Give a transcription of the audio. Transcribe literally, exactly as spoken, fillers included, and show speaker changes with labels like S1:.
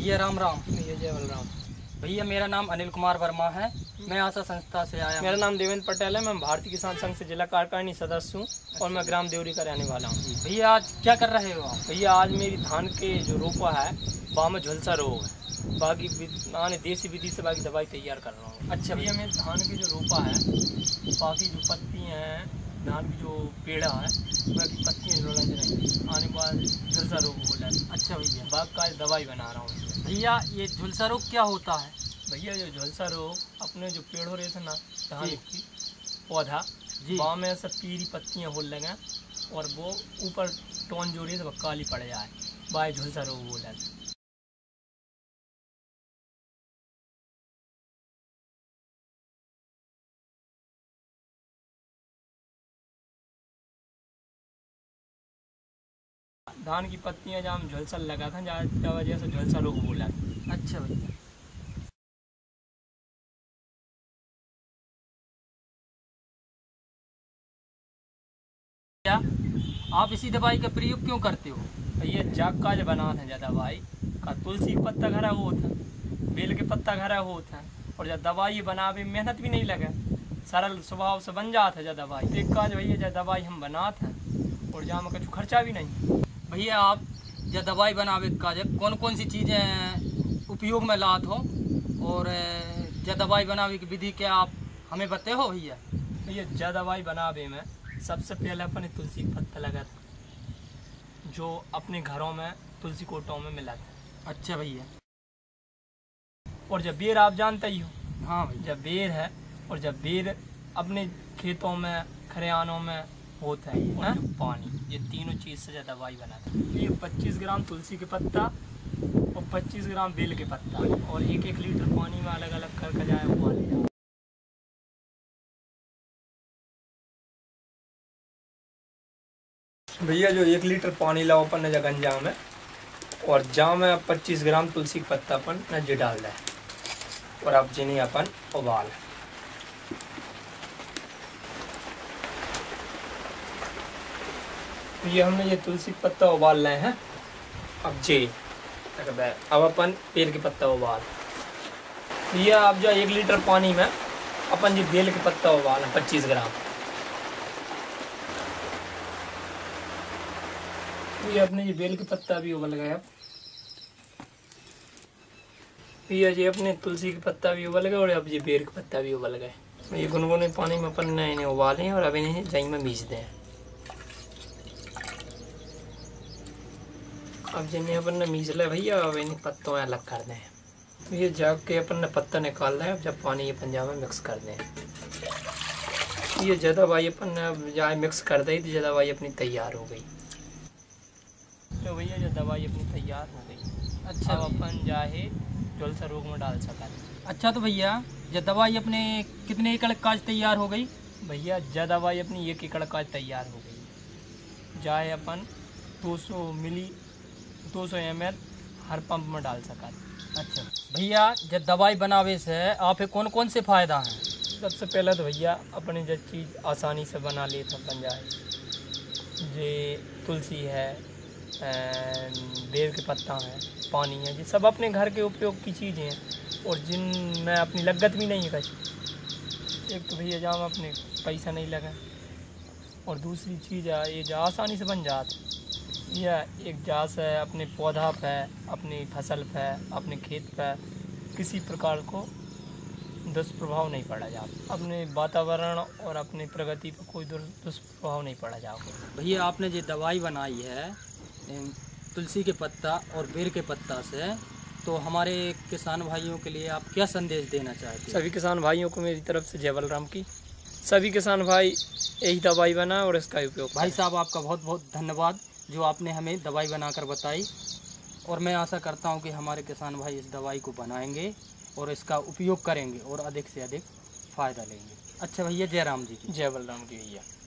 S1: भैया राम राम।
S2: भैया जय बलराम।
S1: भैया मेरा नाम अनिल कुमार वर्मा है, मैं आशा संस्था से आया।
S2: मेरा नाम देवेंद्र पटेल है, मैं भारतीय किसान संघ से जिला कार्यकारिणी सदस्य हूँ और मैं ग्राम देवरी का रहने वाला हूँ।
S1: भैया आज क्या कर रहे हो आप?
S2: भैया आज मेरी धान के जो रोपा है वहाँ में झुलसा रोग है, बाकी मैंने देसी विधि से बाकी दवाई तैयार कर रहा हूँ।
S1: अच्छा
S2: भैया मेरे धान के जो रोपा है, बाकी जो पत्ती हैं, धान की जो पेड़ा है बाकी पत्तियाँ झुलस रही आने के बाद झुलसा रोग बोला है।
S1: अच्छा भैया,
S2: बाग का दवाई बना रहा हूँ।
S1: भैया ये झुलसा रोग क्या होता है?
S2: भैया जो झुलसा रोग अपने जो पेड़ हो रहे थे ना धान
S1: जी।
S2: की पौधा
S1: जी।
S2: वहाँ में सब पीली पत्तियाँ हो लगे और वो ऊपर टोन जो रही है वो काली पड़ जाए, बाय झुलसा रोग बोला है। धान की पत्तियाँ जहाँ झुलसा लगा था जहाँ वजह से झुलसा रोग बोला है।
S1: अच्छा भैया, क्या आप इसी दवाई का प्रयोग क्यों करते हो?
S2: ये जाग का जो बना था ज्यादा दवाई का तुलसी का पत्ता घरा हो था, बेल के पत्ता घरा हो था और जब दवाई बनावे मेहनत भी नहीं लगे, सरल स्वभाव से बन जाता है दवाई। तो एक काज भैया जब दवाई हम बनाते हैं और जहाँ में कुछ खर्चा भी नहीं।
S1: भैया आप जब दवाई बनावे का जब कौन कौन सी चीज़ें उपयोग में लात हो और जब दवाई बनावे की विधि क्या आप हमें बताए हो भैया?
S2: भैया जब दवाई बनावे में सबसे पहले अपने तुलसी का पत्ता लगा था जो अपने घरों में तुलसी कोटों में मिला था।
S1: अच्छा भैया।
S2: और जब बेर आप जानते ही हो,
S1: हाँ भैया।
S2: जब बेर है और जब बेर अपने खेतों में खरियानों में होता है और जो पानी, ये तीनों चीज़ से ज़्यादा दवाई बनाता है। ये पच्चीस ग्राम तुलसी के पत्ता और पच्चीस ग्राम बेल के पत्ता और एक एक लीटर पानी में अलग अलग करके जाए उबाल लिया। भैया जो एक लीटर पानी लाओ अपन ने गंजा में और जा में पच्चीस ग्राम तुलसी का पत्ता अपन न जी डाल दें और अब जिन्हें अपन उबाल। ये हमने ये तुलसी का पत्ता उबाल रहे हैं। अब जी अब अपन बेल के पत्ता उबाल। ये आप जो एक लीटर पानी में अपन जी बेल के पत्ता उबाल पच्चीस ग्राम। ये अपने ये बेल के पत्ता भी उबल गया। ये ये अपने तुलसी के पत्ता भी उबल गए और अब ये बेल के पत्ता भी उबल गए। ये गुनगुने पानी में अपन ने इन्हें उबाले और अब इन्हें दही में मीस दें। अब जिन्हें अपन ने मीस लिया भैया अब इन्हें पत्तों में अलग कर दें। ये जग के अपन ने पत्ता निकाल रहे हैं। अब जब पानी ये पंजाब में मिक्स कर दें, ये ज़्यादा भाई अपन ने जाए मिक्स कर दी तो ज़्यादा भाई अपनी तैयार हो गई। तो भैया जो दवाई अपनी तैयार हो गई।
S1: अच्छा,
S2: अब अपन जाए झुलसा रोग में डाल सका।
S1: अच्छा तो भैया जब दवाई अपने कितने एकड़ काज तैयार हो गई?
S2: भैया जब दवाई अपनी एक एकड़ काज तैयार हो गई, जाए अपन दो सौ मिली दो सौ एम एल हर पंप में डाल सका।
S1: अच्छा भैया जब दवाई बनावे से आप कौन कौन से फायदा हैं?
S2: सबसे पहले तो भैया अपनी जो चीज़ आसानी से बना लेते अपन जाए, जे तुलसी है, बेर के पत्ता है, पानी है, ये सब अपने घर के उपयोग की चीज़ें हैं और जिनमें अपनी लागत भी नहीं है कहीं। एक तो भैया जहाँ अपने पैसा नहीं लगा और दूसरी चीज़ है ये जो आसानी से बन जाती। यह एक जास है अपने पौधा पे, अपनी फसल पे, अपने खेत पे किसी प्रकार को दुष्प्रभाव नहीं पड़ा जाता। अपने वातावरण और अपनी प्रगति पर कोई दुष्प्रभाव नहीं पड़ा जाता।
S1: भैया आपने जो दवाई बनाई है तुलसी के पत्ता और बेर के पत्ता से, तो हमारे किसान भाइयों के लिए आप क्या संदेश देना चाहते हैं?
S2: सभी किसान भाइयों को मेरी तरफ से जय बलराम की। सभी किसान भाई यही दवाई बनाए और इसका उपयोग।
S1: भाई साहब आपका बहुत बहुत धन्यवाद जो आपने हमें दवाई बनाकर बताई और मैं आशा करता हूं कि हमारे किसान भाई इस दवाई को बनाएंगे और इसका उपयोग करेंगे और अधिक से अधिक फ़ायदा लेंगे। अच्छा भैया जय राम जी की।
S2: जय बलराम की भैया।